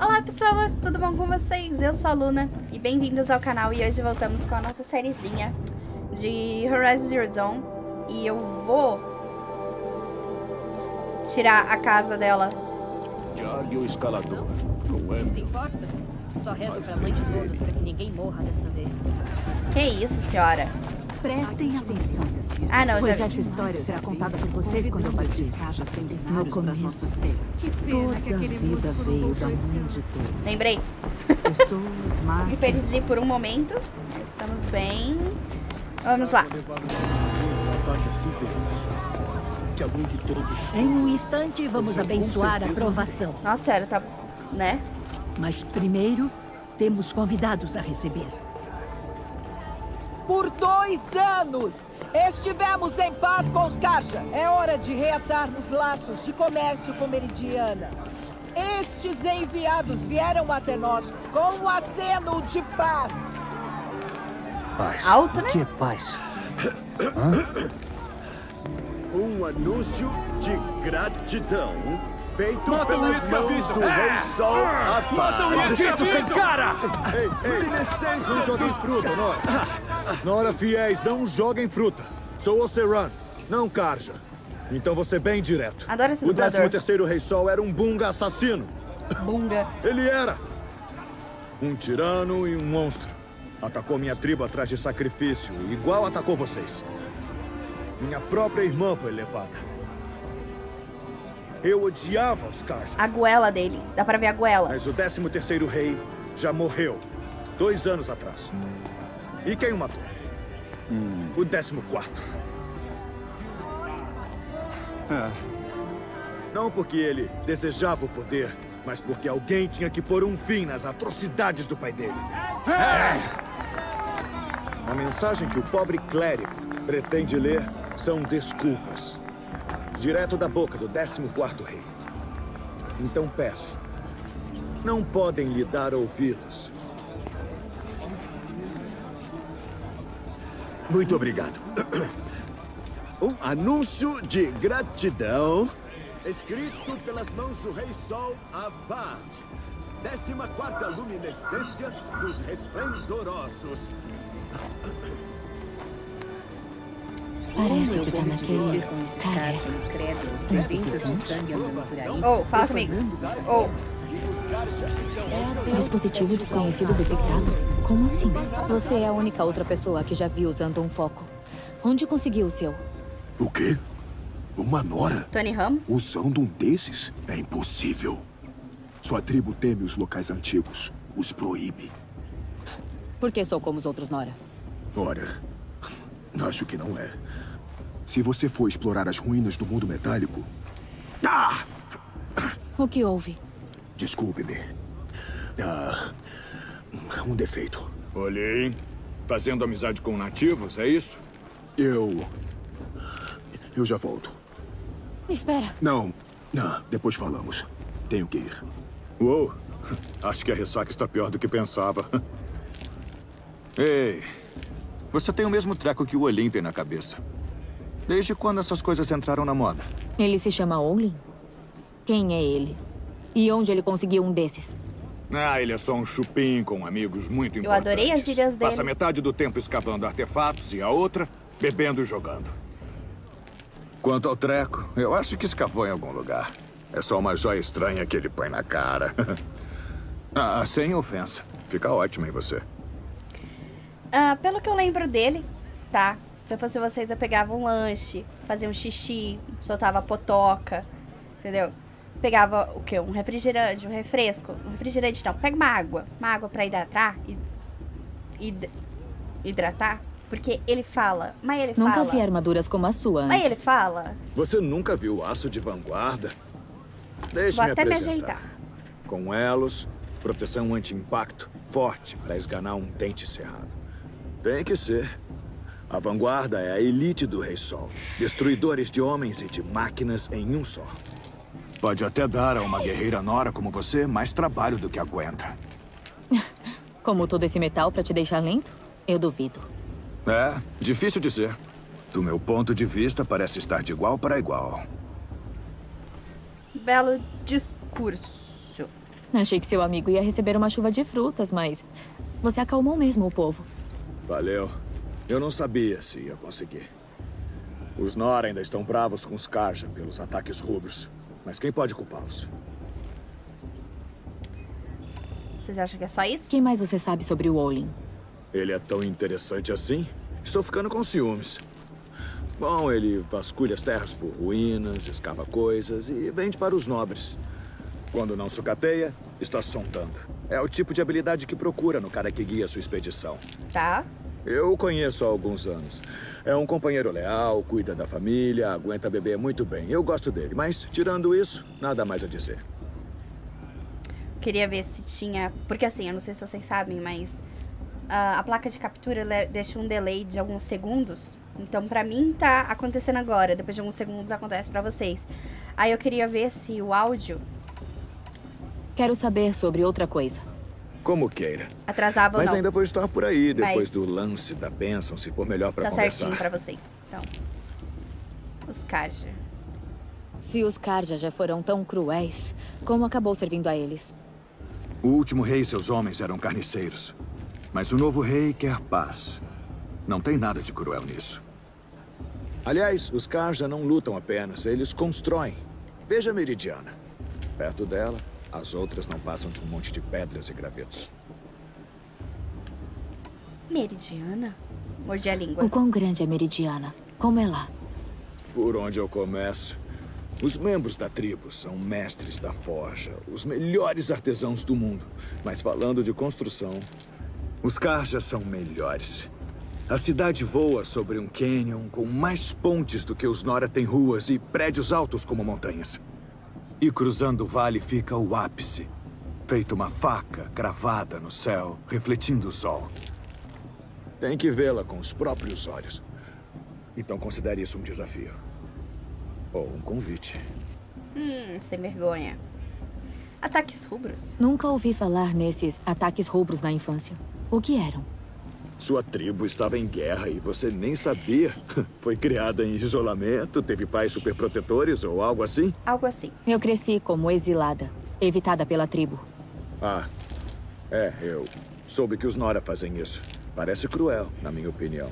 Olá pessoas, tudo bom com vocês? Eu sou a Luna e bem-vindos ao canal. E hoje voltamos com a nossa sériezinha de Horizon Zero Dawn. E eu vou tirar a casa dela. Jogue o escalador. Não se importa? Só rezo pra mãe de todos pra que ninguém morra dessa vez. Que isso, senhora? Prestem atenção, Ah, não, pois já essa história será contada por vocês quando eu partir. No começo, toda a vida veio da mãe de todos. Lembrei. Pessoas, Me máquinas. perdi por um momento. Estamos bem. Vamos lá. Em um instante, vamos abençoar a provação. Nossa senhora, tá... né? Mas primeiro, temos convidados a receber. Por 2 anos, estivemos em paz com os Karja. É hora de reatarmos laços de comércio com Meridiana. Estes enviados vieram até nós com um aceno de paz. Paz. Alto, né? O que é paz? Um anúncio de gratidão feito Mata o pelas escravista! mãos do Rei Sol a Mata o maldito sem cara! Ei, Não joguem fruta, Nora. Nora, fiéis, não joguem fruta. Sou Oseran, não Karja. Então vou ser bem direto. Adoro esse O dublador. 13º Rei Sol era um bunga assassino. Bunga. Ele era um tirano e um monstro. Atacou minha tribo atrás de sacrifício, igual atacou vocês. Minha própria irmã foi levada. Eu odiava os Karja. A goela dele. Dá pra ver a goela. Mas o 13º rei já morreu 2 anos atrás. E quem o matou? O 14º. Não porque ele desejava o poder, mas porque alguém tinha que pôr um fim nas atrocidades do pai dele. A mensagem que o pobre clérigo pretende ler são desculpas. Direto da boca do 14º rei. Então peço, não podem lhe dar ouvidos. Muito obrigado. Um anúncio de gratidão escrito pelas mãos do Rei Sol Avad. 14ª luminescência dos resplendorosos. Parece que tá naquele cara. Oh, fala comigo. Oh, Dispositivo desconhecido detectado? Como assim? Você é a única outra pessoa que já viu usando um foco. Onde conseguiu o seu? O quê? Uma Nora? Tony Ramos? Usando um desses? É impossível. Sua tribo teme os locais antigos. Os proíbe. Por que sou como os outros, Nora? Ora, acho que não é. Se você for explorar as ruínas do mundo metálico... Ah! O que houve? Desculpe-me. Um defeito. Olhem, fazendo amizade com nativos, é isso? Eu já volto. Espera. Não, depois falamos. Tenho que ir. Uou, acho que a ressaca está pior do que pensava. Ei, você tem o mesmo treco que o Olin tem na cabeça. Desde quando essas coisas entraram na moda? Ele se chama Olin? Quem é ele? E onde ele conseguiu um desses? Ele é só um chupim com amigos muito eu importantes. adorei as gírias dele. Passa metade do tempo escavando artefatos e a outra bebendo e jogando. Quanto ao treco, eu acho que escavou em algum lugar. É só uma joia estranha que ele põe na cara. Sem ofensa. Fica ótimo em você. Pelo que eu lembro dele, tá? Se eu fosse vocês, eu pegava um lanche, fazia um xixi, soltava a potoca, entendeu? Pegava o quê? Um refrigerante, um refresco. Um refrigerante não, pega uma água pra hidratar. Porque ele fala, Nunca vi armaduras como a sua antes. Mas ele fala. Você nunca viu aço de vanguarda? Deixe-me Vou até me apresentar. ajeitar. Com elos, proteção anti-impacto forte para esganar um dente cerrado. Tem que ser. A vanguarda é a elite do Rei Sol. Destruidores de homens e de máquinas em um só. Pode até dar a uma guerreira Nora como você mais trabalho do que aguenta. Como todo esse metal pra te deixar lento? Eu duvido. Difícil dizer. Do meu ponto de vista, parece estar de igual para igual. Belo discurso. Achei que seu amigo ia receber uma chuva de frutas, mas você acalmou mesmo o povo. Valeu. Eu não sabia se ia conseguir. Os Nora ainda estão bravos com os Karja pelos ataques rubros. Mas quem pode culpá-los? Vocês acham que é só isso? O que mais você sabe sobre o Olin? Ele é tão interessante assim? Estou ficando com ciúmes. Bom, ele vasculha as terras por ruínas, escava coisas e vende para os nobres. Quando não sucateia, está sondando. É o tipo de habilidade que procura no cara que guia sua expedição. Tá. Eu o conheço há alguns anos. É um companheiro leal, cuida da família, aguenta beber muito bem. Eu gosto dele, mas, tirando isso, nada mais a dizer. Queria ver se tinha... Porque assim, eu não sei se vocês sabem, mas... a placa de captura deixa um delay de alguns segundos. Então, pra mim, tá acontecendo agora. Depois de alguns segundos, acontece pra vocês. Aí eu queria ver se o áudio... Quero saber sobre outra coisa. Como queira. Atrasava ou não. Mas ainda vou estar por aí depois Mas... do lance da bênção, se for melhor pra tá conversar. certinho pra vocês. Então, os Karja. Se os Karja já foram tão cruéis, como acabou servindo a eles? O último rei e seus homens eram carniceiros. Mas o novo rei quer paz. Não tem nada de cruel nisso. Aliás, os Karja não lutam apenas, eles constroem. Veja a Meridiana. Perto dela, as outras não passam de um monte de pedras e gravetos. Meridiana? Mordi a língua. O quão grande é Meridiana? Como é lá? Por onde eu começo? Os membros da tribo são mestres da forja, os melhores artesãos do mundo. Mas falando de construção... Os Karja são melhores. A cidade voa sobre um canyon com mais pontes do que os Nora têm ruas e prédios altos como montanhas. E cruzando o vale fica o ápice, feito uma faca cravada no céu, refletindo o sol. Tem que vê-la com os próprios olhos. Então considere isso um desafio. Ou um convite. Sem vergonha. Ataques rubros? Nunca ouvi falar nesses ataques rubros na infância. O que eram? Sua tribo estava em guerra e você nem sabia. Foi criada em isolamento, teve pais superprotetores ou algo assim? Algo assim. Eu cresci como exilada, evitada pela tribo. Ah, eu soube que os Nora fazem isso. Parece cruel, na minha opinião.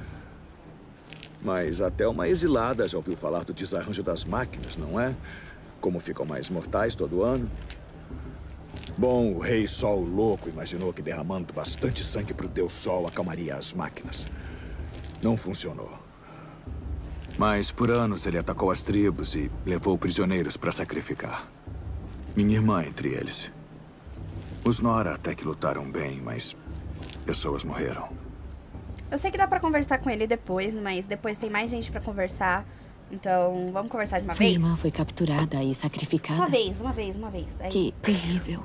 Mas até uma exilada já ouviu falar do desarranjo das máquinas, não é? Como ficam mais mortais todo ano. Bom, o Rei Sol louco imaginou que derramando bastante sangue pro Deus Sol acalmaria as máquinas. Não funcionou. Mas por anos ele atacou as tribos e levou prisioneiros para sacrificar. Minha irmã entre eles. Os Nora até que lutaram bem, mas pessoas morreram. Eu sei que dá pra conversar com ele depois, mas depois tem mais gente pra conversar. Então, vamos conversar de uma Sua vez? irmã foi capturada e sacrificada? Uma vez. Aí... Que terrível.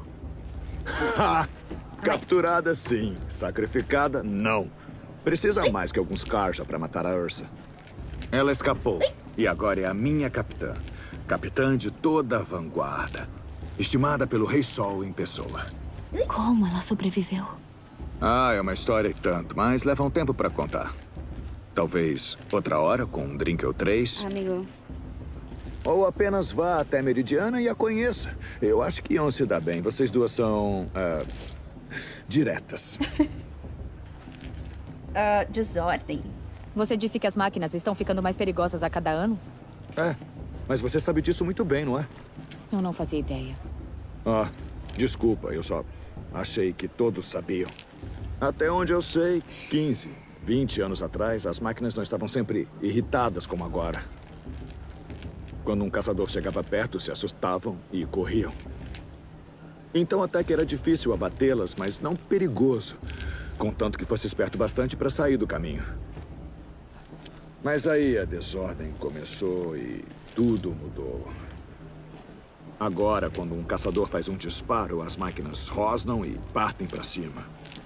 Capturada, sim. Sacrificada, não. Precisa mais que alguns Karja pra matar a Ursa. Ela escapou e agora é a minha capitã. Capitã de toda a vanguarda. Estimada pelo Rei Sol em pessoa. Como ela sobreviveu? É uma história e tanto, mas leva um tempo pra contar. Talvez outra hora, com um drink ou 3. Amigo. Ou apenas vá até Meridiana e a conheça. Eu acho que iam se dar bem. Vocês duas são... diretas. Desordem. Você disse que as máquinas estão ficando mais perigosas a cada ano? Mas você sabe disso muito bem, não é? Eu não fazia ideia. Desculpa, eu só achei que todos sabiam. Até onde eu sei, 15, 20 anos atrás, as máquinas não estavam sempre irritadas como agora. Quando um caçador chegava perto, se assustavam e corriam. Então até que era difícil abatê-las, mas não perigoso. Contanto que fosse esperto bastante para sair do caminho. Mas aí a desordem começou e tudo mudou. Agora, quando um caçador faz um disparo, as máquinas rosnam e partem para cima.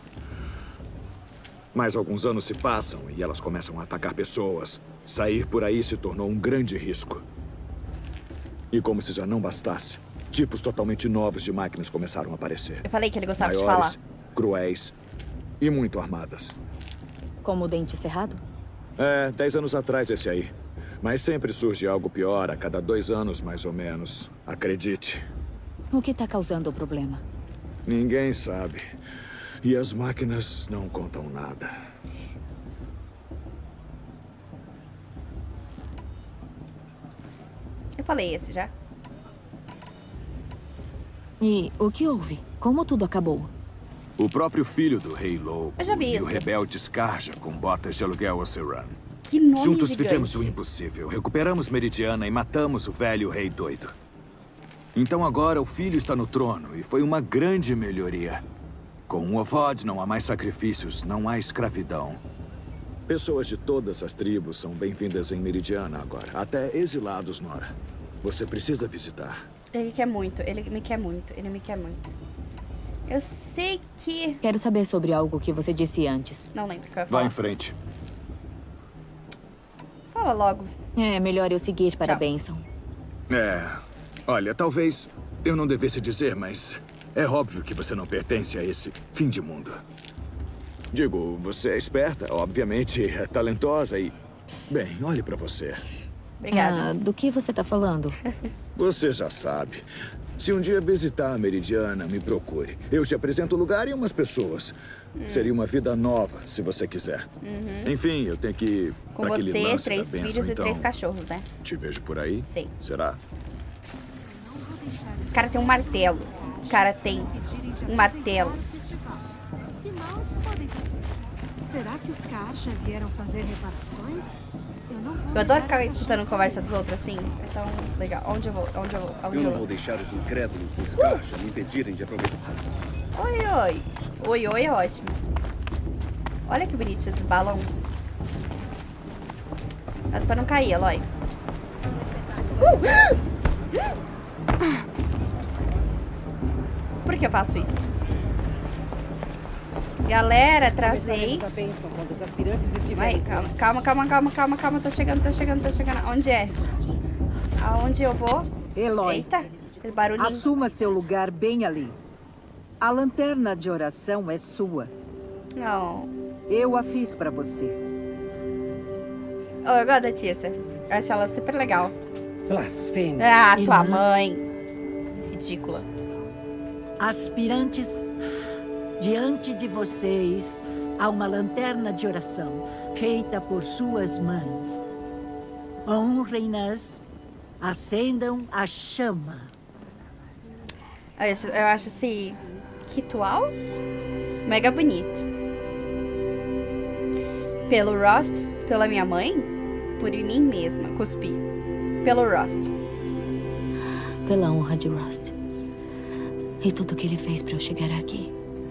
Mas alguns anos se passam e elas começam a atacar pessoas. Sair por aí se tornou um grande risco. E como se já não bastasse, tipos totalmente novos de máquinas começaram a aparecer. Eu falei que ele gostava Maiores, de falar. Cruéis e muito armadas. Como o Dente Cerrado? 10 anos atrás esse aí. Mas sempre surge algo pior a cada 2 anos, mais ou menos. Acredite. O que tá causando o problema? Ninguém sabe. E as máquinas não contam nada. Eu falei esse já. E o que houve? Como tudo acabou? O próprio filho do Rei Lobo Eu já vi e o isso. rebelde Skarja com botas de aluguel Oseran. Que nome Juntos gigante. fizemos o impossível. Recuperamos Meridiana e matamos o velho Rei Doido. Então agora o filho está no trono e foi uma grande melhoria. Com o Ovod não há mais sacrifícios, não há escravidão. Pessoas de todas as tribos são bem-vindas em Meridiana agora. Até exilados, Nora. Você precisa visitar. Ele quer muito, ele me quer muito, ele me quer muito. Eu sei que... Quero saber sobre algo que você disse antes. Não lembro o que eu ia Vá falar. em frente. Fala logo. É melhor eu seguir para a Tchau. bênção. Olha, talvez eu não devesse dizer, mas é óbvio que você não pertence a esse fim de mundo. Digo, você é esperta, obviamente, é talentosa e... Bem, olhe pra você. Obrigada. Do que você tá falando? Você já sabe. Se um dia visitar a Meridiana, me procure. Eu te apresento o lugar e umas pessoas. Seria uma vida nova, se você quiser. Enfim, eu tenho que ir Com pra aquele você, lance 3 da bênção, filhos e então 3 cachorros, né? te vejo por aí? Sim. Será? O cara tem um martelo. O cara tem um martelo. Que mal eles podem ter? Será que os Karja vieram fazer reparações? Eu não vou Eu adoro negar ficar essa escutando chance. conversa dos outros assim. Então, legal. Onde eu vou? Onde eu vou? Onde Eu eu não vou? vou deixar os incrédulos dos Karja me impedirem de aproveitar. Oi, oi. Oi, oi é ótimo. Olha que bonito esse balão. Dá pra não cair, Eloy. Por que eu faço isso? Galera, trazei. A bênção quando os aspirantes estiverem. Vai, calma. Tô chegando. Onde é? Aonde eu vou? Eloy, Eita, aquele barulhinho. assuma seu lugar bem ali. A lanterna de oração é sua. Não. Eu a fiz pra você. Oh, eu gosto da Tirsa. Eu acho ela super legal. Blasfêmia. Ah, tua Irmãs, mãe. Ridícula. Aspirantes, diante de vocês há uma lanterna de oração feita por suas mães. Honrem-nas, acendam a chama. Eu acho esse ritual mega bonito. Pelo Rost, pela minha mãe, por mim mesma, cuspi. Pelo Rost. Pela honra de Rost. E tudo que ele fez para eu chegar aqui.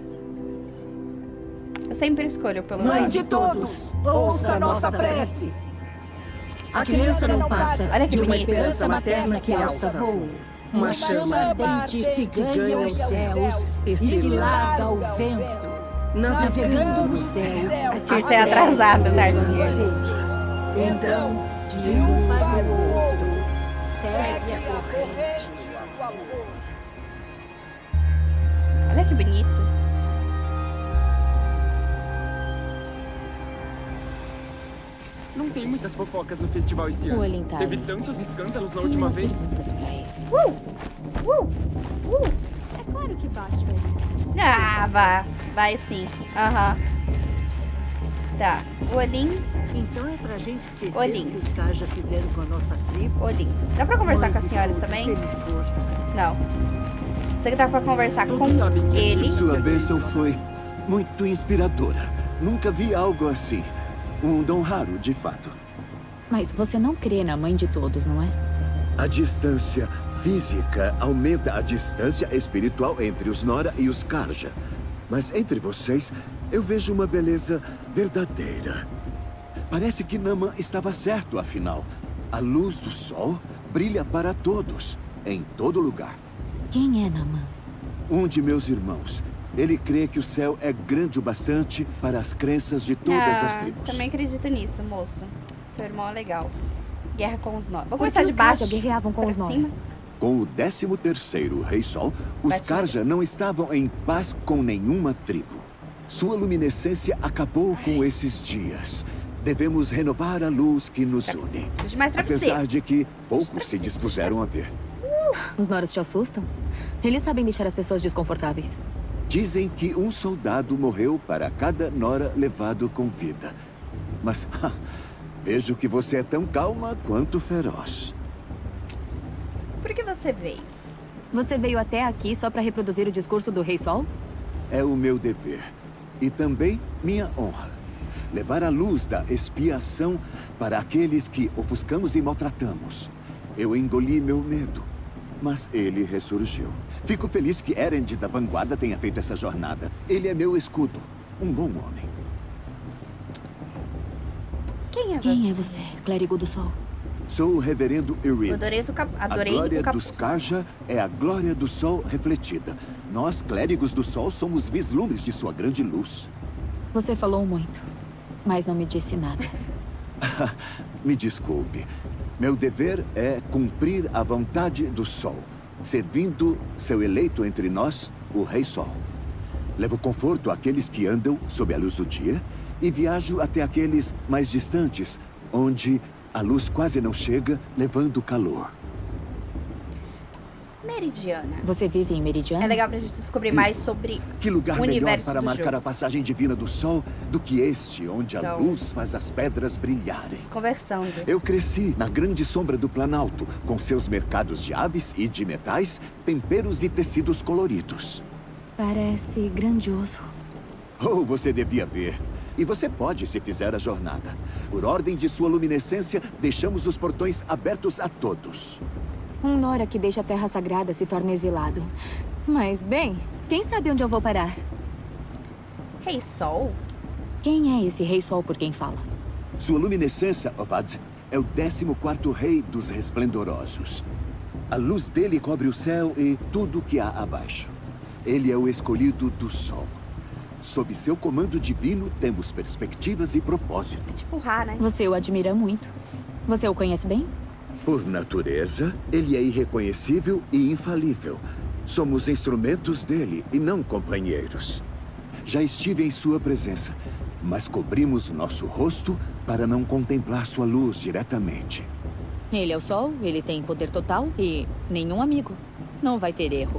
Eu sempre escolho pelo Mãe Rost. de todos, ouça nossa prece. A criança não passa Olha que de uma bonito. esperança materna que alça voo. Uma chama ardente que ganha os céus e se larga ao vento. Navegando no céu. A Tirsa é atrasada, tá? Então, de um para o outro, segue a corrente. Olha que bonito. Não tem muitas fofocas no festival esse O ano. Elin tá Teve aí. tantos escândalos na Tem última umas vez. perguntas pra ele. É claro que basta, Elisa. Ah, vai sim. Aham. Tá. O Olin. Então é pra gente esquecer Olhinho. o que os Karja fizeram com a nossa tribo? Olin. Dá pra conversar Mãe com as de senhoras todos, também? dê-me força. Não. Você que dá pra conversar com ele. Sua bênção foi muito inspiradora. Nunca vi algo assim. Um dom raro, de fato. Mas você não crê na mãe de todos, não é? A distância física aumenta a distância espiritual entre os Nora e os Karja. Mas entre vocês, eu vejo uma beleza verdadeira. Parece que Naman estava certo, afinal. A luz do sol brilha para todos, em todo lugar. Quem é Naman? Um de meus irmãos. Ele crê que o céu é grande o bastante para as crenças de todas as tribos. Também acredito nisso, moço. Seu irmão é legal. Guerra com os Nora. Vamos Por que começar de os baixo. Karja guerreavam com pra os Nora? cima. Com o 13º Rei Sol, os Bate Karja não estavam em paz com nenhuma tribo. Sua luminescência acabou com esses dias. Devemos renovar a luz que nos une. Preciso de mais travesseiro. Apesar de que poucos se dispuseram a ver. Os Noras te assustam? Eles sabem deixar as pessoas desconfortáveis. Dizem que um soldado morreu para cada Nora levado com vida. Mas vejo que você é tão calma quanto feroz. Por que você veio? Você veio até aqui só para reproduzir o discurso do Rei Sol? É o meu dever. E também minha honra. Levar a luz da expiação para aqueles que ofuscamos e maltratamos. Eu engoli meu medo, mas ele ressurgiu. Fico feliz que Erend da Vanguarda tenha feito essa jornada. Ele é meu escudo. Um bom homem. Quem é você, clérigo do Sol? Sou o reverendo Irid. Adorei a glória dos Karja é a glória do Sol refletida. Nós, clérigos do Sol, somos vislumbres de sua grande luz. Você falou muito, mas não me disse nada. Me desculpe. Meu dever é cumprir a vontade do Sol, servindo seu eleito entre nós, o Rei Sol. Levo conforto àqueles que andam sob a luz do dia e viajo até aqueles mais distantes, onde a luz quase não chega, levando calor. Meridiana. Você vive em Meridiana? É legal pra gente descobrir mais sobre que lugar o melhor universo para do marcar jogo. a passagem divina do Sol do que este, onde a luz faz as pedras brilharem. Conversando. Eu cresci na grande sombra do Planalto, com seus mercados de aves e de metais, temperos e tecidos coloridos. Parece grandioso. Oh, você devia ver. E você pode, se fizer a jornada. Por ordem de sua luminescência, deixamos os portões abertos a todos. Um Nora que deixa a Terra Sagrada se torna exilado. Mas, bem, quem sabe onde eu vou parar? Rei Sol? Quem é esse Rei Sol por quem fala? Sua luminescência, Ovad, é o 14º Rei dos Resplendorosos. A luz dele cobre o céu e tudo que há abaixo. Ele é o escolhido do Sol. Sob seu comando divino, temos perspectivas e propósito. É tipo Ra, né? Você o admira muito. Você o conhece bem? Por natureza, ele é irreconhecível e infalível. Somos instrumentos dele e não companheiros. Já estive em sua presença, mas cobrimos nosso rosto para não contemplar sua luz diretamente. Ele é o Sol, ele tem poder total e nenhum amigo. Não vai ter erro.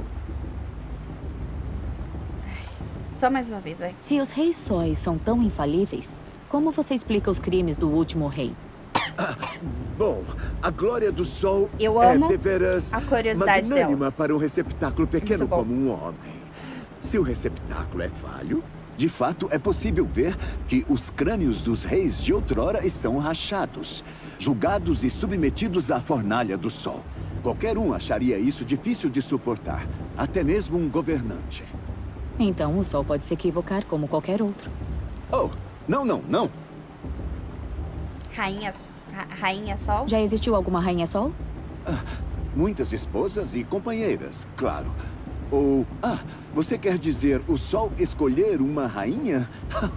Só mais uma vez, vai. Se os Reis Sóis são tão infalíveis, como você explica os crimes do último rei? Bom, a glória do Sol é deveras a curiosidade magnânima dela. para um receptáculo pequeno como um homem. Se o receptáculo é falho, de fato é possível ver que os crânios dos reis de outrora estão rachados, julgados e submetidos à fornalha do Sol. Qualquer um acharia isso difícil de suportar, até mesmo um governante. Então o Sol pode se equivocar como qualquer outro. Oh, não. Rainha Sol? Já existiu alguma Rainha Sol? Muitas esposas e companheiras, claro. Ou, você quer dizer o Sol escolher uma rainha?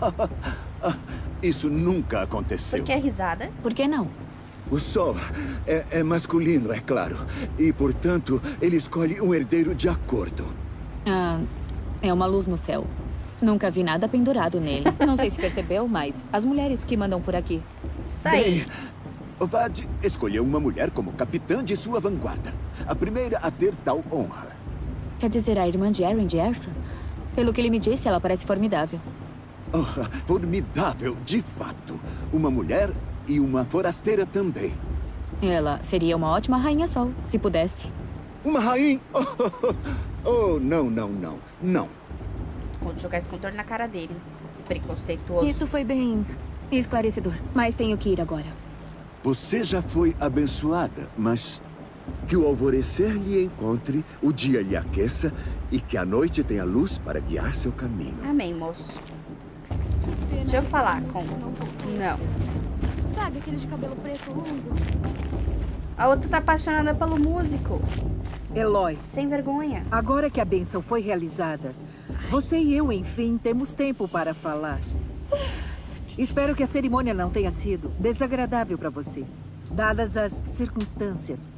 Isso nunca aconteceu. Por que a risada? Por que não? O Sol é masculino, é claro. E, portanto, ele escolhe um herdeiro de acordo. É uma luz no céu. Nunca vi nada pendurado nele. Não sei se percebeu, mas as mulheres que mandam por aqui. Sai. Ovad escolheu uma mulher como capitã de sua vanguarda. A primeira a ter tal honra. Quer dizer, a irmã de Erend Ersa? Pelo que ele me disse, ela parece formidável. Oh, formidável, de fato. Uma mulher e uma forasteira também. Ela seria uma ótima Rainha Sol, se pudesse. Uma rainha? Oh, não. Quando jogar esse controle na cara dele. Preconceituoso. Isso foi bem esclarecedor, mas tenho que ir agora. Você já foi abençoada, mas que o alvorecer lhe encontre, o dia lhe aqueça e que a noite tenha luz para guiar seu caminho. Amém, moço. Deixa eu falar com... Não. Sabe aquele de cabelo preto longo? A outra tá apaixonada pelo músico. Eloy. Sem vergonha. Agora que a bênção foi realizada, você e eu, enfim, temos tempo para falar. Espero que a cerimônia não tenha sido desagradável para você, dadas as circunstâncias.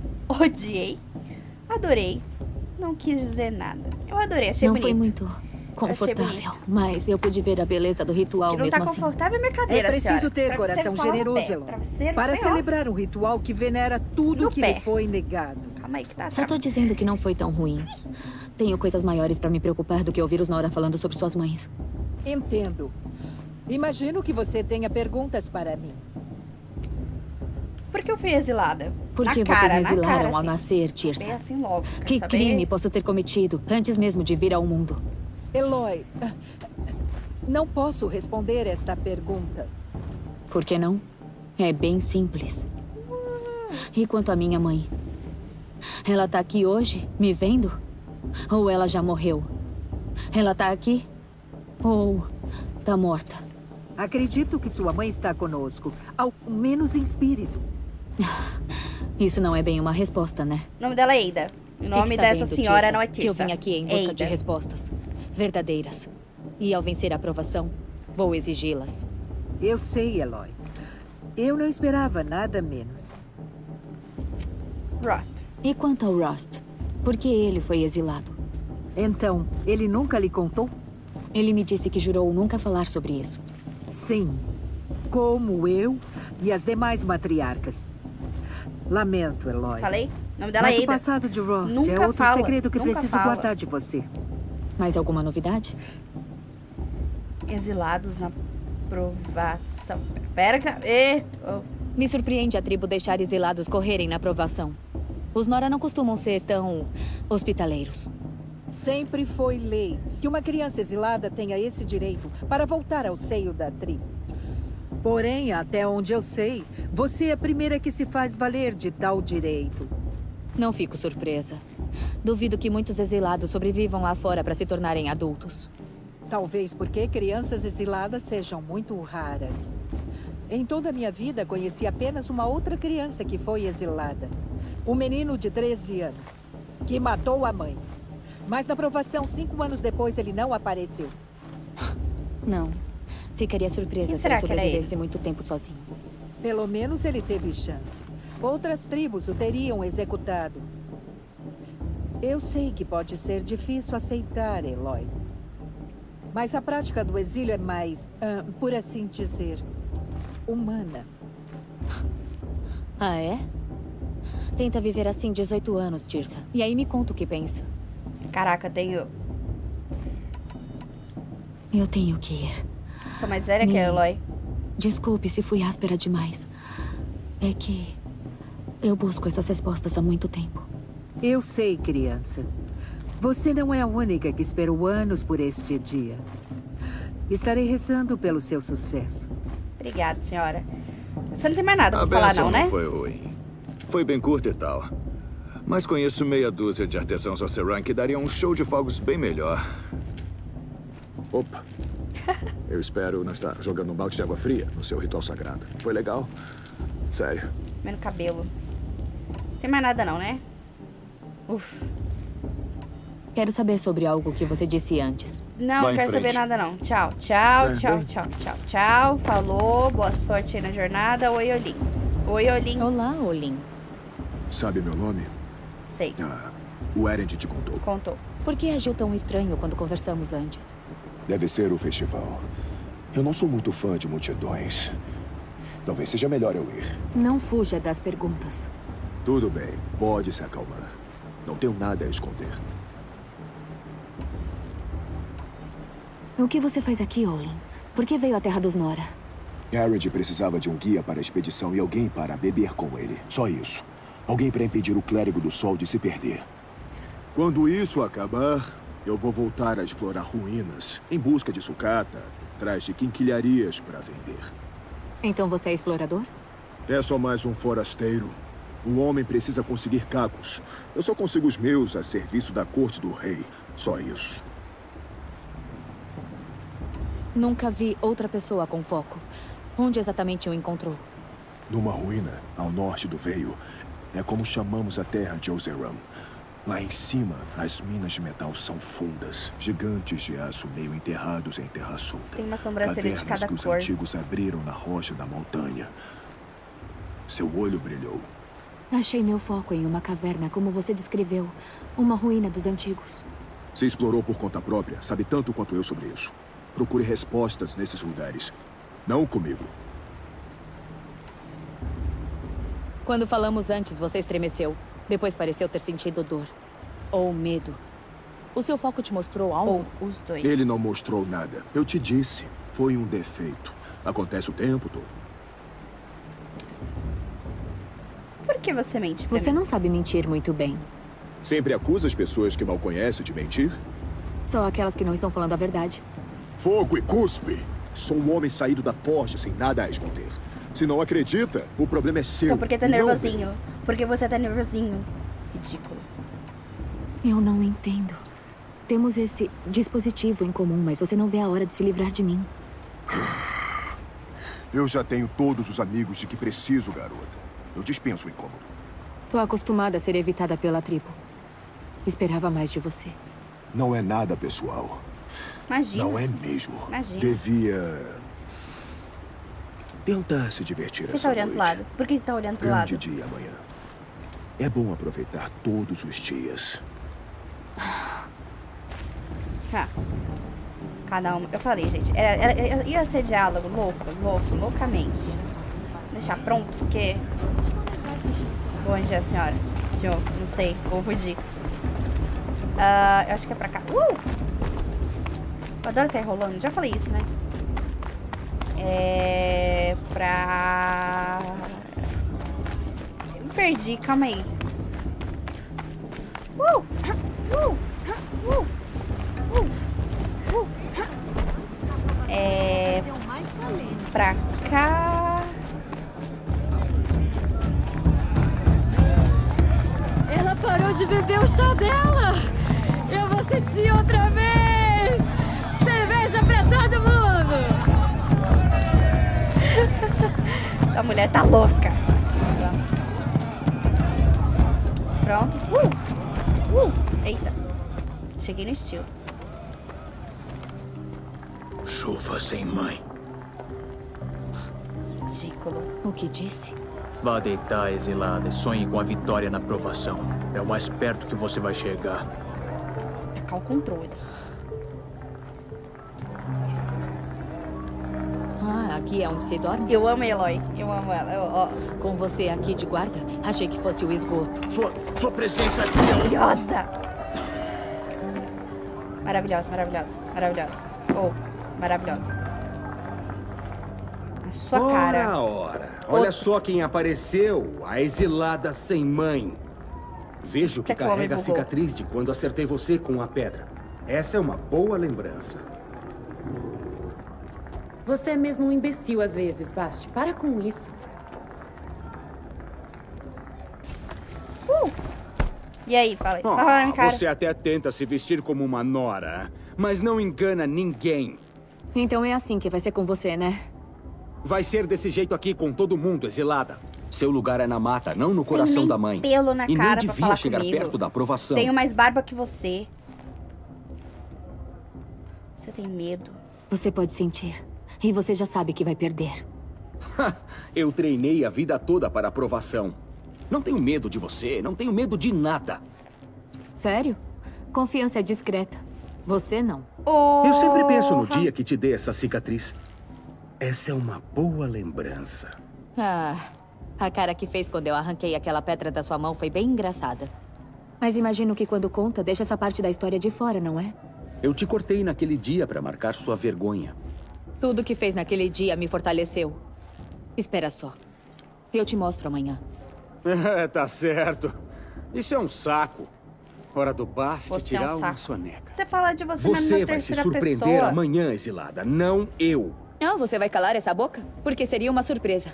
Odiei. Adorei. Não quis dizer nada. Eu adorei, achei não bonito. Foi muito confortável, mas eu pude ver a beleza do ritual mesmo assim. Que não tá confortável é minha cadeira, É preciso senhora. ter coração generoso, Eloy, para celebrar um ritual que venera tudo que lhe foi negado. Calma aí que tá. Só tô dizendo que não foi tão ruim. Tenho coisas maiores pra me preocupar do que ouvir os Nora falando sobre suas mães. Entendo. Imagino que você tenha perguntas para mim. Por que eu fui exilada? Por que vocês me exilaram ao nascer, Tirsa? Bem assim logo. Que crime posso ter cometido antes mesmo de vir ao mundo? Eloy, não posso responder esta pergunta. Por que não? É bem simples. E quanto à minha mãe? Ela tá aqui hoje, me vendo? Ou ela já morreu? Ela tá aqui? Ou tá morta? Acredito que sua mãe está conosco, ao menos em espírito. Isso não é bem uma resposta, né? O nome dela é Eida. O nome dessa senhora não é Tirsa. Que eu vim aqui em busca de respostas verdadeiras. E ao vencer a aprovação, vou exigi-las. Eu sei, Eloy. Eu não esperava nada menos. Rost. E quanto ao Rost? Por que ele foi exilado? Então, ele nunca lhe contou? Ele me disse que jurou nunca falar sobre isso. Sim. Como eu e as demais matriarcas. Lamento, Eloy. Falei? O nome dela é Mas Eida. o passado de Rost Nunca é outro fala, segredo que nunca preciso fala. guardar de você. Mais alguma novidade? Exilados na provação. Pera que... Me surpreende a tribo deixar exilados correrem na provação. Os Nora não costumam ser tão hospitaleiros. Sempre foi lei que uma criança exilada tenha esse direito para voltar ao seio da tribo. Porém, até onde eu sei, você é a primeira que se faz valer de tal direito. Não fico surpresa. Duvido que muitos exilados sobrevivam lá fora para se tornarem adultos. Talvez porque crianças exiladas sejam muito raras. Em toda a minha vida, conheci apenas uma outra criança que foi exilada. Um menino de 13 anos, que matou a mãe. Mas na provação, 5 anos depois, ele não apareceu. Não. Ficaria surpresa se ele sobrevivesse muito tempo sozinho. Pelo menos ele teve chance. Outras tribos o teriam executado. Eu sei que pode ser difícil aceitar, Eloy. Mas a prática do exílio é mais, por assim dizer, humana. Ah, é? Tenta viver assim 18 anos, Tirsa. E aí me conta o que pensa. Caraca, tenho... Eu tenho que ir. Sou mais velha que a Eloy. Desculpe se fui áspera demais. É que eu busco essas respostas há muito tempo. Eu sei, criança. Você não é a única que esperou anos por este dia. Estarei rezando pelo seu sucesso. Obrigada, senhora. Você não tem mais nada pra falar, bênção não, né? Não foi ruim. Foi bem curta e tal. Mas conheço meia dúzia de artesãos Oseram que dariam um show de fogos bem melhor. Opa. Eu espero não estar jogando um balde de água fria no seu ritual sagrado. Foi legal? Sério. Menos cabelo. Não tem mais nada, não, né? Uf. Quero saber sobre algo que você disse antes. Não, não quero saber nada, não. Tchau, tchau, tchau, tchau, tchau, tchau. Falou, boa sorte aí na jornada. Oi, Olin. Oi, Olin. Olá, Olin. Sabe meu nome? Sei. O Erend te contou. Contou. Por que agiu tão estranho quando conversamos antes? Deve ser o festival. Eu não sou muito fã de multidões. Talvez seja melhor eu ir. Não fuja das perguntas. Tudo bem, pode se acalmar. Não tenho nada a esconder. O que você faz aqui, Olin? Por que veio à Terra dos Nora? Erend precisava de um guia para a expedição e alguém para beber com ele. Só isso. Alguém para impedir o Clérigo do Sol de se perder. Quando isso acabar, eu vou voltar a explorar ruínas, em busca de sucata, atrás de quinquilharias para vender. Então você é explorador? É só mais um forasteiro. Um homem precisa conseguir cacos. Eu só consigo os meus a serviço da corte do rei. Só isso. Nunca vi outra pessoa com foco. Onde exatamente o encontrou? Numa ruína, ao norte do Veio. É como chamamos a terra de Oseram. Lá em cima, as minas de metal são fundas. Gigantes de aço meio enterrados em terra solta. Tem uma sobrancelha de cada que os cor. antigos abriram na rocha da montanha. Seu olho brilhou. Achei meu foco em uma caverna, como você descreveu. Uma ruína dos antigos. Você explorou por conta própria, sabe tanto quanto eu sobre isso. Procure respostas nesses lugares. Não comigo. Quando falamos antes, você estremeceu. Depois pareceu ter sentido dor. Ou medo. O seu foco te mostrou algo? Ou os dois. Ele não mostrou nada. Eu te disse. Foi um defeito. Acontece o tempo todo. Por que você mente pra Você mim? não sabe mentir muito bem. Sempre acusa as pessoas que mal conhece de mentir? Só aquelas que não estão falando a verdade. Fogo e cuspe! Sou um homem saído da forja sem nada a esconder. Se não acredita, o problema é seu. Então por que tá e não nervosinho? meu. Por que você tá nervosinho? Ridículo. Eu não entendo. Temos esse dispositivo em comum, mas você não vê a hora de se livrar de mim. Eu já tenho todos os amigos de que preciso, garota. Eu dispenso o incômodo. Tô acostumada a ser evitada pela tribo. Esperava mais de você. Não é nada pessoal. Imagina. Não é mesmo. Imagina. Devia tentar se divertir Por que essa tá olhando noite. pro lado? Por que tá olhando pro lado? Grande dia amanhã. É bom aproveitar todos os dias. Tá. Cada uma. Eu falei, gente. Ia ser diálogo loucamente. Deixar pronto, porque. Bom dia, senhora. Senhor, não sei, confundi. Eu acho que é pra cá. Eu adoro sair rolando. Já falei isso, né? É. Pra. Eu me perdi, calma aí. É. Pra cá. Ela parou de beber o chá dela! Eu vou sentir outra vez! Cerveja pra todo mundo! A mulher tá louca. Pronto. Eita. Cheguei no estilo. Chuva sem mãe. Ridículo. O que disse? Vá deitar, exilada, e sonhe com a vitória na provação. É o mais perto que você vai chegar. Tacar o controle. Ah, aqui é onde você dorme? Eu amo a Eloy. Eu amo ela. Com você aqui de guarda, achei que fosse o esgoto. Sua presença aqui é maravilhosa. Maravilhosa, maravilhosa, maravilhosa. Maravilhosa. A sua cara. Ora. Olha só quem apareceu. A exilada sem mãe. Vejo que carrega a cicatriz de quando acertei você com a pedra. Essa é uma boa lembrança. Você é mesmo um imbecil às vezes, Bast. Para com isso. E aí, fala aí. Cara. Você até tenta se vestir como uma nora, mas não engana ninguém. Então é assim que vai ser com você, né? Vai ser desse jeito aqui com todo mundo, exilada. Seu lugar é na mata, não no coração da mãe. Pelo na e cara nem pra devia falar chegar comigo. perto da aprovação. Tenho mais barba que você. Você tem medo. Você pode sentir. E você já sabe que vai perder. Eu treinei a vida toda para a aprovação. Não tenho medo de você, não tenho medo de nada. Sério? Confiança é discreta. Você não. Eu sempre penso no dia que te dei essa cicatriz. Essa é uma boa lembrança. Ah, a cara que fez quando eu arranquei aquela pedra da sua mão foi bem engraçada. Mas imagino que quando conta, deixa essa parte da história de fora, não é? Eu te cortei naquele dia para marcar sua vergonha. Tudo que fez naquele dia me fortaleceu. Espera só. Eu te mostro amanhã. Tá certo. Isso é um saco. Hora do Bast Você tirar é um uma saco. soneca. Você fala de você mesmo Você na vai se terceira surpreender pessoa. amanhã, exilada. Não eu. Não, você vai calar essa boca? Porque seria uma surpresa.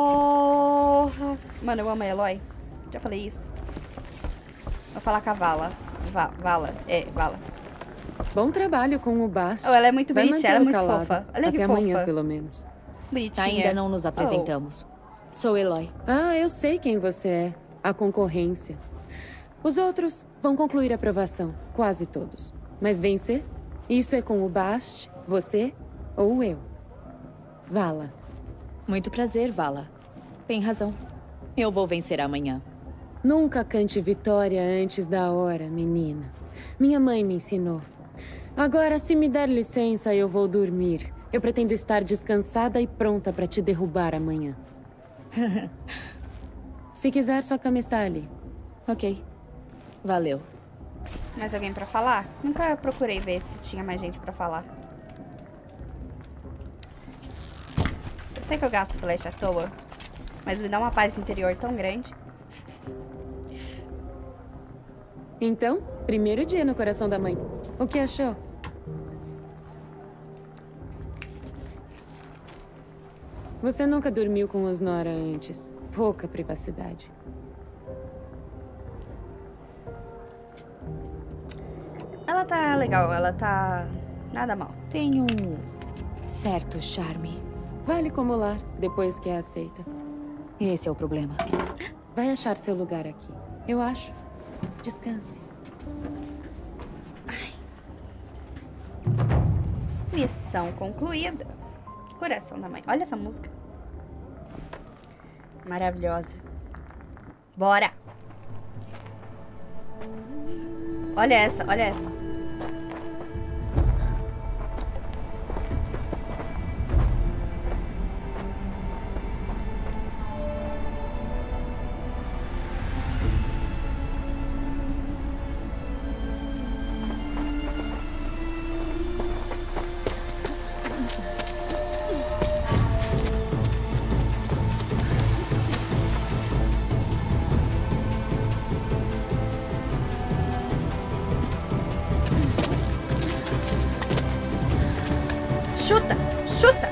Mano, eu amo a Eloy. Já falei isso. Vou falar com a Vala. Vala. Bom trabalho com o Bast. Ela é muito Vai bonitinha, ela é muito mantê-lo fofa. calado. Olha que Até fofa. amanhã, pelo menos. Bonitinha. Ainda não nos apresentamos. Sou Eloy. Ah, eu sei quem você é. A concorrência. Os outros vão concluir a provação. Quase todos. Mas vencer? Isso é com o Bast, você ou eu. Vala. Muito prazer, Vala. Tem razão. Eu vou vencer amanhã. Nunca cante vitória antes da hora, menina. Minha mãe me ensinou. Agora, se me der licença, eu vou dormir. Eu pretendo estar descansada e pronta para te derrubar amanhã. Se quiser, sua cama está ali. Ok. Valeu. Mais alguém pra falar? Nunca procurei ver se tinha mais gente pra falar. Eu sei que eu gasto flash à toa, mas me dá uma paz interior tão grande. Então, primeiro dia no coração da mãe. O que achou? Você nunca dormiu com os Nora antes. Pouca privacidade. Ela tá legal, ela tá nada mal. Tem um certo charme. Vale como lar, depois que é aceita. Esse é o problema. Vai achar seu lugar aqui. Eu acho. Descanse. Ai. Missão concluída. Coração da mãe. Olha essa música. Maravilhosa. Bora. Olha essa, olha essa. Chuta! Chuta!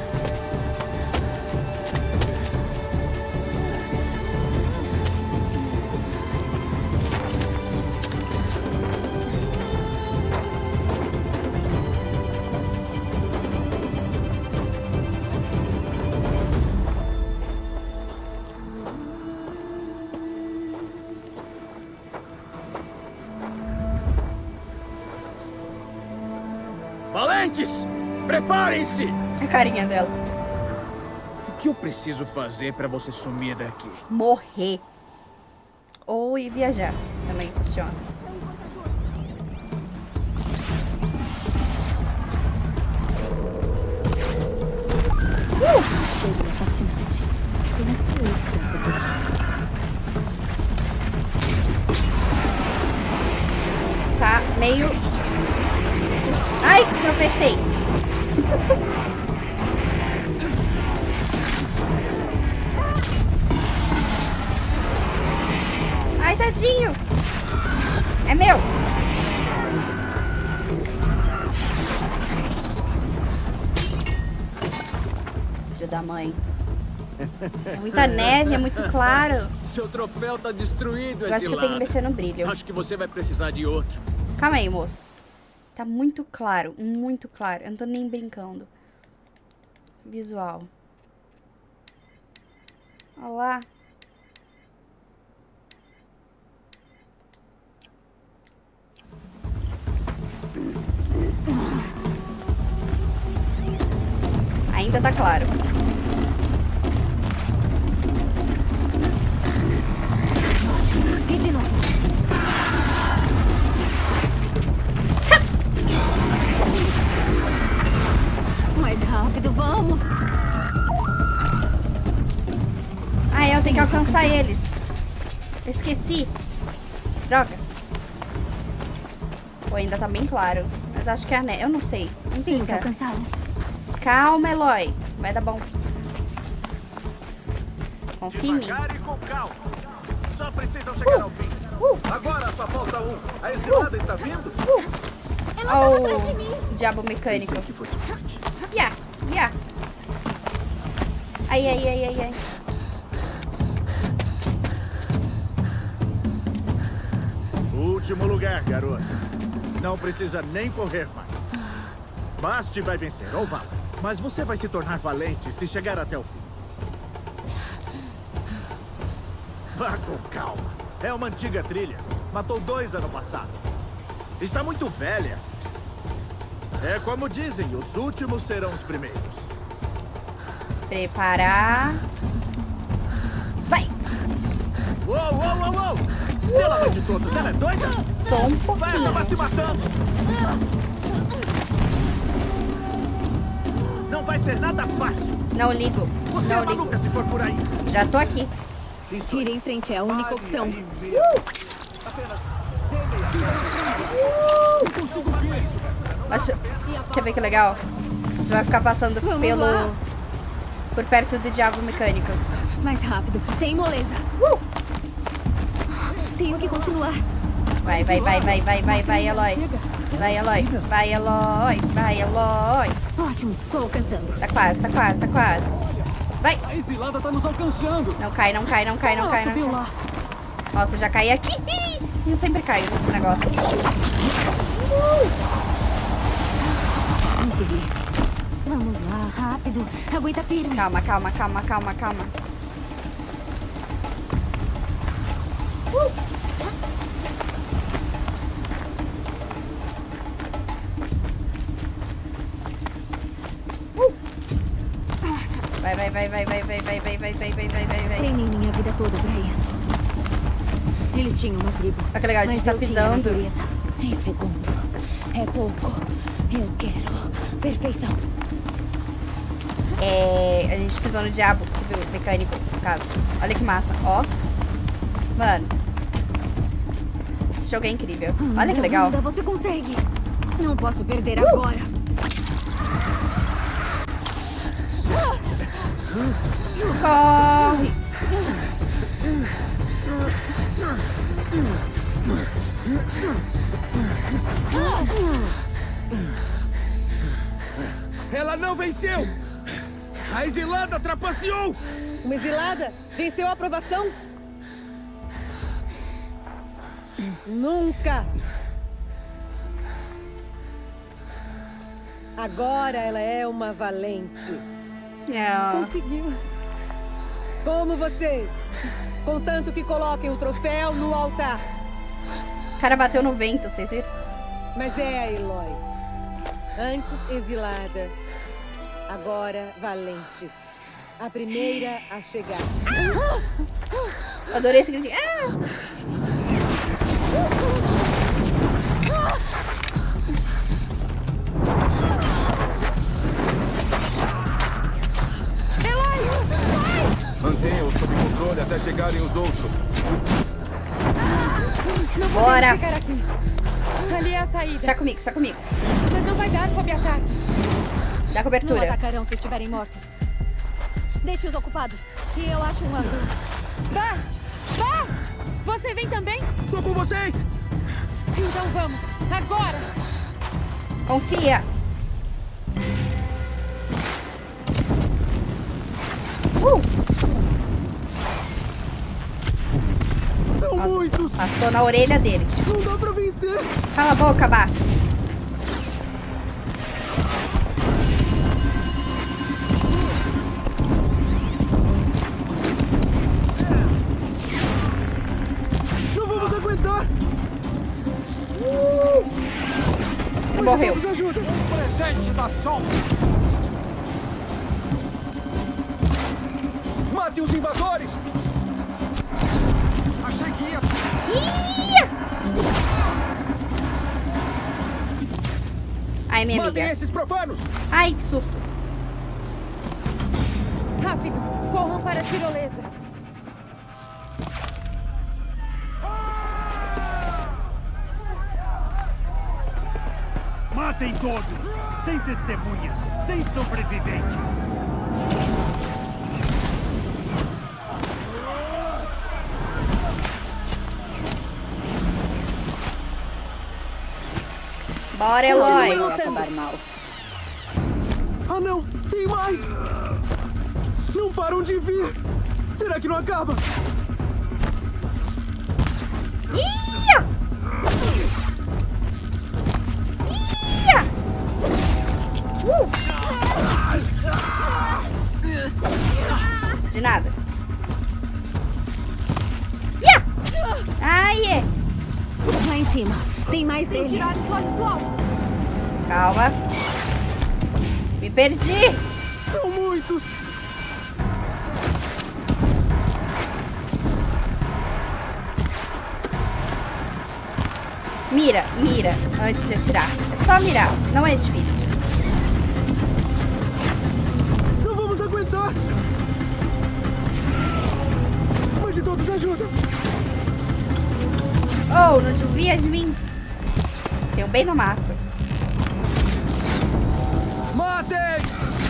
Valentes! Preparem-se! A carinha dela. O que eu preciso fazer pra você sumir daqui? Morrer. Ou ir viajar. Também funciona. Seria fascinante. Como é que sou eu que estou procurando? Tá meio... Ai, tropecei. Ai, tadinho. É meu. Filho da mãe. É muita neve, é muito claro. Seu troféu tá destruído, Eu acho que eu tenho que mexer no brilho. Acho que você vai precisar de outro. Calma aí, moço. Tá muito claro, muito claro. Eu não tô nem brincando. Visual. Olha lá. Ainda tá claro. E de novo. Mais rápido, vamos! Ah, eu tenho que alcançar eles. Eu esqueci. Droga. Pô, ainda tá bem claro. Mas acho que é a neve. Eu não sei. Não sei se é. Alcançaram. Calma, Eloy. Vai dar bom. Confia em mim. Devagar e com calma. Só precisam chegar ao fim. Agora só falta um. A exilada está vindo? Ela tá atrás de mim. Diabo mecânico. Pensei que fosse forte. Ya, ya. Ai, ai, ai, ai, ai. Último lugar, garota. Não precisa nem correr mais. Basti vai vencer, ou vá. Mas você vai se tornar valente se chegar até o fim. Vá com calma. É uma antiga trilha. Matou 2 ano passado. Está muito velha. É como dizem, os últimos serão os primeiros. Preparar. Vai! Uou, uou, uou, uou! Pela mãe de todos, ela é doida? Só um pouquinho. Vai acabar se matando. Não vai ser nada fácil. Não ligo. Você é maluca se for por aí. Já tô aqui. Ir em frente é a única opção. Mas, quer ver que legal? Você vai ficar passando por perto do diabo mecânico. Mais rápido, sem moleza. Tenho que continuar. Vai, Eloy. Vai, Eloy. Ótimo, tô alcançando. Tá quase. Vai. A exilada tá nos alcançando. Não cai. Subiu lá. Nossa, já caí aqui. Eu sempre caio nesse negócio. Consegui. Vamos lá, rápido. Aguenta firme. Calma. Vai. Treinei minha vida toda pra isso. Eles tinham uma tribo. Olha que legal, a gente tá pisando. Em segundo. É pouco. Eu quero perfeição. A gente pisou no diabo, você viu? Mecânico, no caso. Olha que massa, ó. Mano. Esse jogo é incrível. Olha que legal. Anda, você consegue. Não posso perder agora. Corre. Ela não venceu! A exilada trapaceou! Uma exilada venceu a aprovação? Nunca! Agora ela é uma valente. Conseguiu. Como vocês. Contanto que coloquem o troféu no altar. O cara bateu no vento, vocês viram? Mas é a Eloy. Antes exilada, agora valente. A primeira a chegar. Adorei esse gritinho. Mantenha-o sob controle até chegarem os outros. Não Bora! Ficar aqui. Ali é a saída. Só comigo. Mas não vai dar sob ataque. Dá cobertura. Não atacarão se estiverem mortos. Deixe-os ocupados. E eu acho um ângulo. Bast! Você vem também? Tô com vocês! Então vamos. Agora! Confia. São muitos! Passou na orelha deles. Não dá pra vencer! Cala a boca, Bast. Não vamos aguentar! Morreu. Ajuda! Presente da sombra! Mate os invasores! Achei que ia... Ai, minha Matem amiga. esses profanos! Ai, que susto. Rápido! Corram para a tirolesa! Matem todos! Sem testemunhas! Sem sobreviventes! Bora, Eloy. Ah, não! Tem mais! Não param de vir! Será que não acaba? De nada. Ai, Lá em cima. Tem mais deles. Tirar os olhos do alto. calma. Me perdi. São muitos! Mira, mira, antes de atirar. É só mirar, não é difícil. Não vamos aguentar! Mas de todos ajuda! Oh, não desvia de mim. Tenho bem no mato. Matem!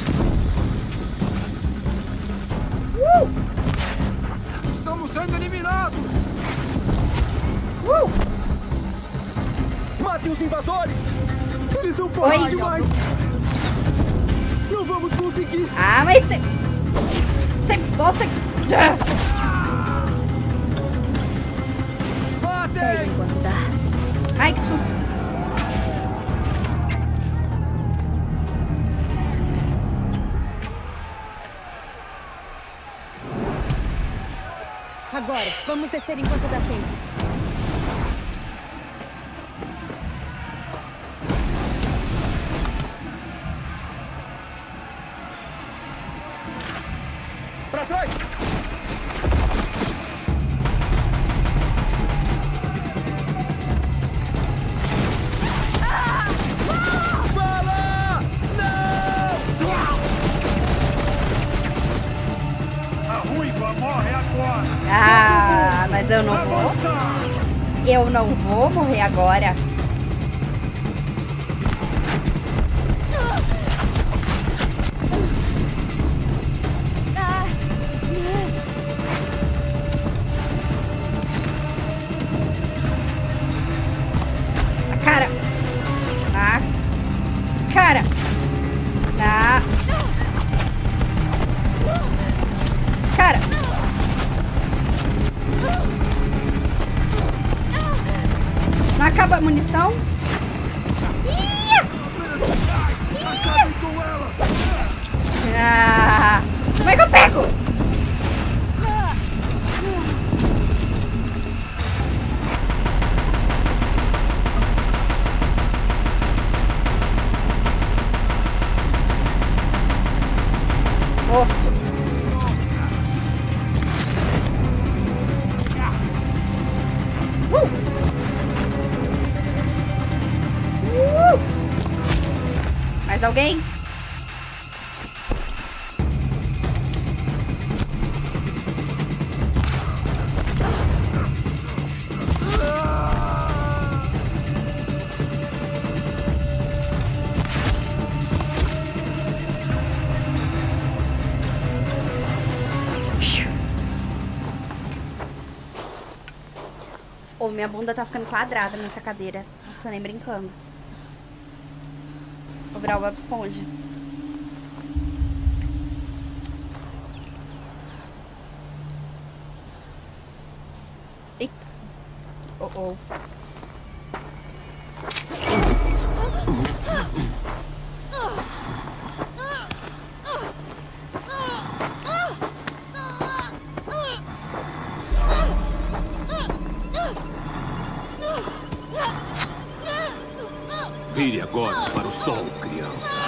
Estamos sendo eliminados! Matem os invasores! Eles são fortes demais! Não vamos conseguir! Ah, mas você volta... Matem! Enquanto dá. Ai, que susto! Agora, vamos descer enquanto dá tempo. Pra trás! Bala! Não! A ruiva morre agora! Ah, mas eu não vou. Eu não vou morrer agora. Cara. Ah. Cara. Ah. Cara. Não acaba a munição? Ah, como é que eu pego? Nossa. Mais alguém? Oh, minha bunda tá ficando quadrada nessa cadeira. Não tô nem brincando. Vou virar o Bob Esponja. Eita. Oh, oh. Vire agora para o sol, criança.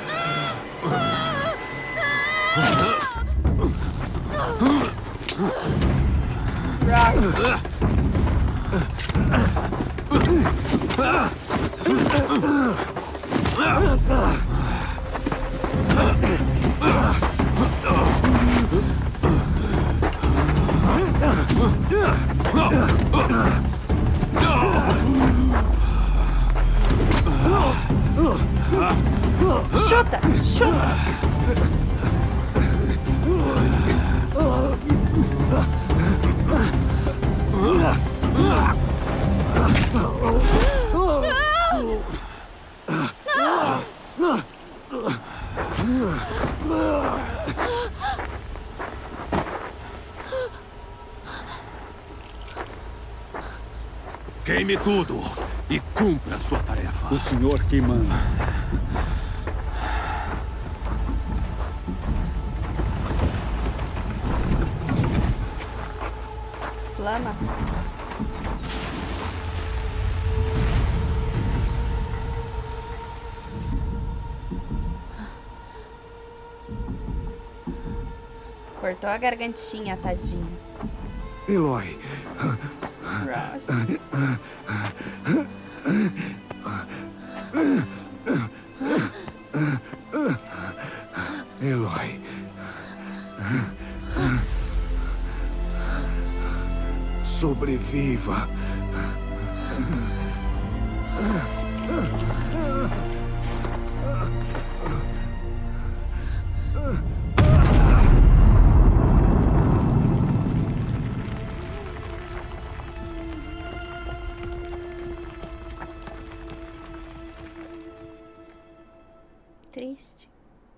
Chuta, chuta. Queime tudo e cumpra a sua tarefa. O senhor que manda. Flama. Cortou a gargantinha, tadinho. Eloy. Rost. Eloy. Sobreviva. Triste.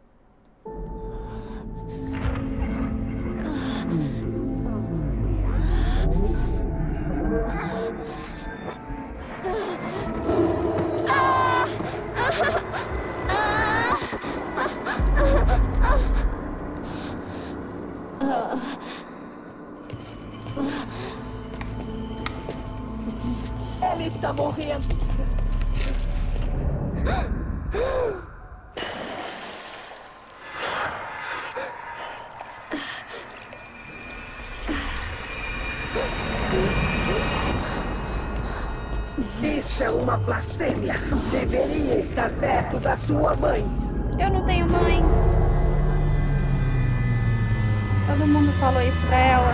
Ela está morrendo. Isso é uma blasfêmia. Deveria estar perto da sua mãe. Eu não tenho mãe. Todo mundo falou isso pra ela.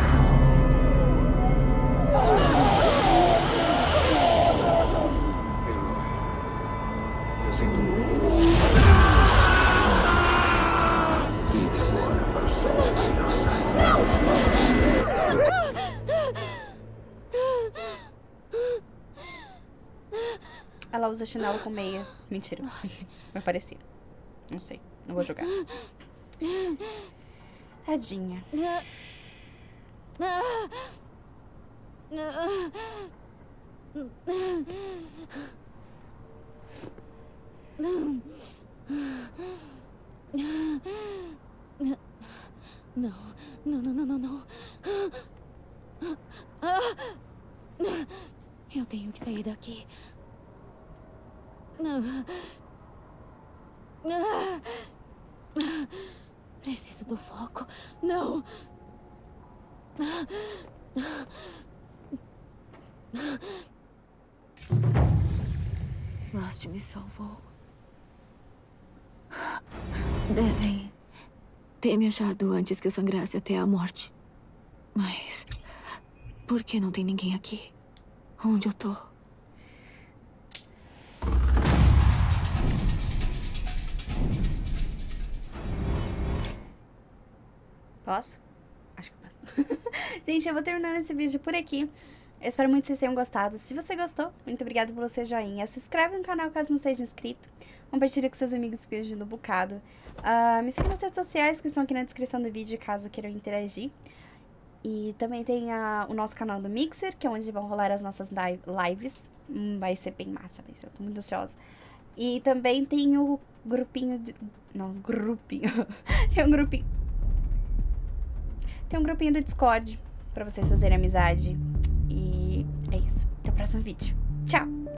Eu sinto muito. Vire agora para o sol, criança. Ela usa chinelo com meia. Mentira. Vai parecer. Não sei. Não vou jogar. Tadinha. Não. Eu tenho que sair daqui. Preciso do foco. Não. Rost me salvou. Devem ter me achado antes que eu sangrasse até a morte. Mas por que não tem ninguém aqui? Onde eu tô? Posso? Acho que posso. Gente, eu vou terminando esse vídeo por aqui. Eu espero muito que vocês tenham gostado. Se você gostou, muito obrigada pelo seu joinha. Se inscreve no canal caso não seja inscrito. Compartilha com seus amigos que eu ajudo um bocado. Me siga nas redes sociais que estão aqui na descrição do vídeo, caso queiram interagir. E também tem o nosso canal do Mixer, que é onde vão rolar as nossas lives. Vai ser bem massa, eu tô muito ansiosa. E também tem o grupinho... Não, grupinho. Tem um grupinho... Tem um grupinho do Discord pra vocês fazerem amizade. E é isso. Até o próximo vídeo. Tchau!